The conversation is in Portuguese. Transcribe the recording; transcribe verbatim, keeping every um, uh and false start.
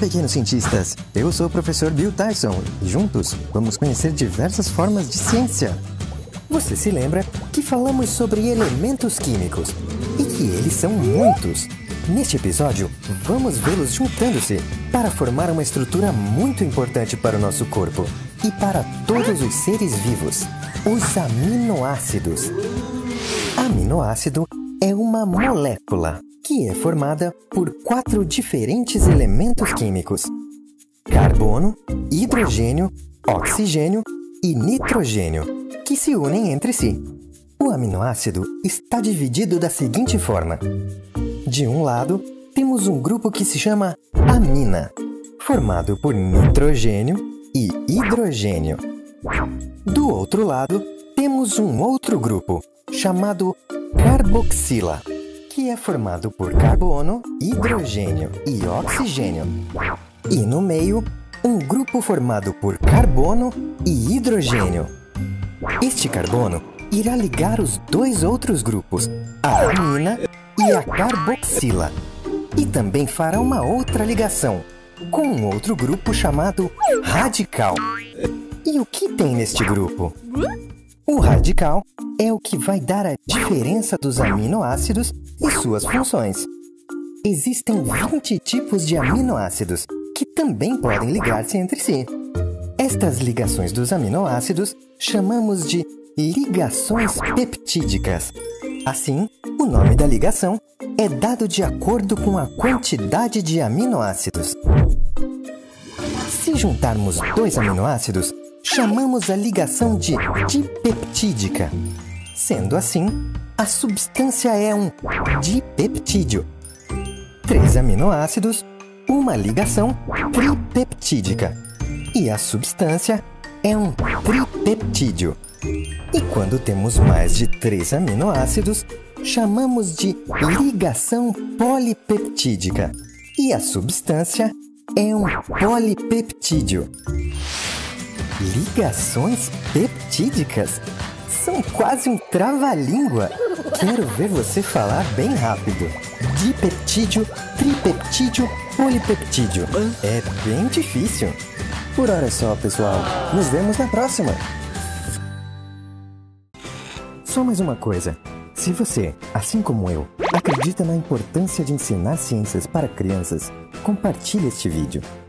pequenos cientistas! Eu sou o professor Bill Tyson e juntos vamos conhecer diversas formas de ciência. Você se lembra que falamos sobre elementos químicos e que eles são muitos. Neste episódio, vamos vê-los juntando-se para formar uma estrutura muito importante para o nosso corpo e para todos os seres vivos: os aminoácidos. Aminoácido é uma molécula que é formada por quatro diferentes elementos químicos: carbono, hidrogênio, oxigênio e nitrogênio, que se unem entre si. O aminoácido está dividido da seguinte forma: de um lado, temos um grupo que se chama amina, formado por nitrogênio e hidrogênio. Do outro lado, temos um outro grupo, chamado carboxila, que é formado por carbono, hidrogênio e oxigênio. E no meio, um grupo formado por carbono e hidrogênio. Este carbono irá ligar os dois outros grupos, a amina e a carboxila, e também fará uma outra ligação com um outro grupo chamado radical. E o que tem neste grupo? O radical é o que vai dar a diferença dos aminoácidos e suas funções. Existem vinte tipos de aminoácidos que também podem ligar-se entre si. Estas ligações dos aminoácidos chamamos de ligações peptídicas. Assim, o nome da ligação é dado de acordo com a quantidade de aminoácidos. Se juntarmos dois aminoácidos, chamamos a ligação de dipeptídica. Sendo assim, a substância é um dipeptídeo. Três aminoácidos, uma ligação tripeptídica. E a substância é um tripeptídeo. E quando temos mais de três aminoácidos, chamamos de ligação polipeptídica. E a substância é um polipeptídeo. Ligações peptídicas? São quase um trava-língua. Quero ver você falar bem rápido. Dipeptídeo, tripeptídeo, polipeptídeo. É bem difícil. Por hora é só, pessoal. Nos vemos na próxima. Só mais uma coisa. Se você, assim como eu, acredita na importância de ensinar ciências para crianças, compartilhe este vídeo.